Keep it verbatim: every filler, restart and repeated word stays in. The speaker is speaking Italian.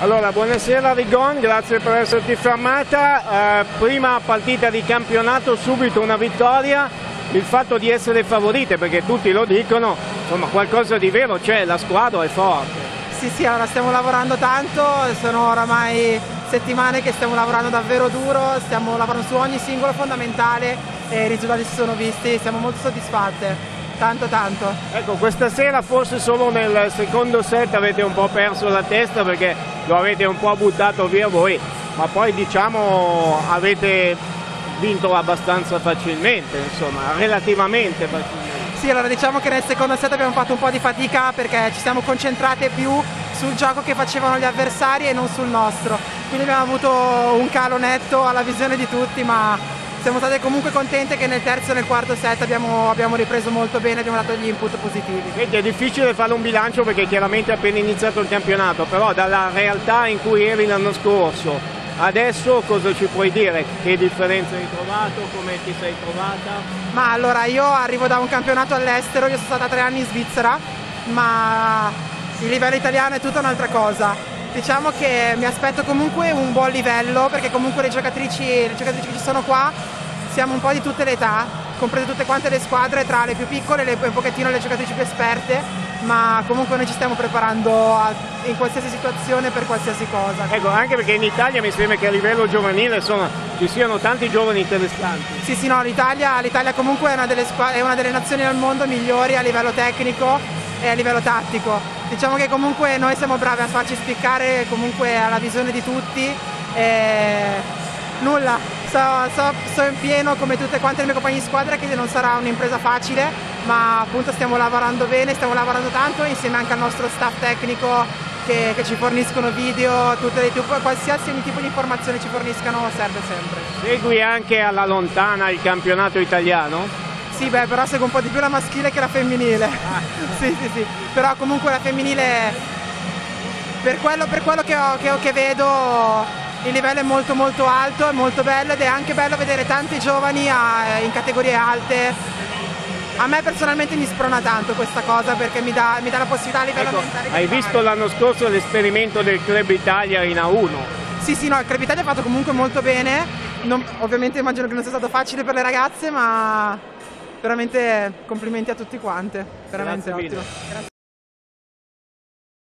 Allora, buonasera Rigon, grazie per esserti fermata. Eh, prima partita di campionato, subito una vittoria. Il fatto di essere favorite, perché tutti lo dicono, insomma qualcosa di vero c'è, la squadra è forte. Sì, sì, allora stiamo lavorando tanto, sono oramai settimane che stiamo lavorando davvero duro, stiamo lavorando su ogni singolo fondamentale e i risultati si sono visti, siamo molto soddisfatte. Tanto tanto. Ecco, questa sera forse solo nel secondo set avete un po' perso la testa perché lo avete un po' buttato via voi, ma poi diciamo avete vinto abbastanza facilmente, insomma, relativamente facilmente. Sì, allora diciamo che nel secondo set abbiamo fatto un po' di fatica perché ci siamo concentrate più sul gioco che facevano gli avversari e non sul nostro, quindi abbiamo avuto un calo netto alla visione di tutti, ma siamo state comunque contente che nel terzo e nel quarto set abbiamo, abbiamo ripreso molto bene, abbiamo dato gli input positivi. Vedi, è difficile fare un bilancio perché chiaramente è appena iniziato il campionato, però dalla realtà in cui eri l'anno scorso, adesso cosa ci puoi dire? Che differenza hai trovato? Come ti sei trovata? Ma allora, io arrivo da un campionato all'estero, io sono stata tre anni in Svizzera, ma il livello italiano è tutta un'altra cosa. Diciamo che mi aspetto comunque un buon livello perché comunque le giocatrici, le giocatrici che ci sono qua siamo un po' di tutte le età, comprese tutte quante le squadre, tra le più piccole e un pochettino le giocatrici più esperte, ma comunque noi ci stiamo preparando a, in qualsiasi situazione per qualsiasi cosa. Ecco, anche perché in Italia mi sembra che a livello giovanile insomma, ci siano tanti giovani interessanti. Sì, sì, no, l'Italia, l'Italia comunque è una, delle è una delle nazioni al mondo migliori a livello tecnico e a livello tattico. Diciamo che comunque noi siamo bravi a farci spiccare comunque alla visione di tutti e nulla, so, so, so in pieno come tutte quante le mie compagne di squadra che non sarà un'impresa facile, ma appunto stiamo lavorando bene, stiamo lavorando tanto insieme anche al nostro staff tecnico che, che ci forniscono video, tutte le, qualsiasi tipo di informazione ci forniscano serve sempre. Segui anche alla lontana il campionato italiano? Sì, beh, però seguo un po' di più la maschile che la femminile. Ah. sì, sì, sì. Però comunque la femminile, per quello, per quello che, ho, che, ho, che vedo, il livello è molto molto alto, è molto bello ed è anche bello vedere tanti giovani a, in categorie alte. A me personalmente mi sprona tanto questa cosa perché mi dà, mi dà la possibilità a livello ecco, mentale di hai fare. visto l'anno scorso l'esperimento del Club Italia in A uno? Sì, sì, no, il Club Italia ha fatto comunque molto bene. Non, ovviamente immagino che non sia stato facile per le ragazze, ma veramente complimenti a tutti quante, veramente Grazie ottimo. Mille. Grazie.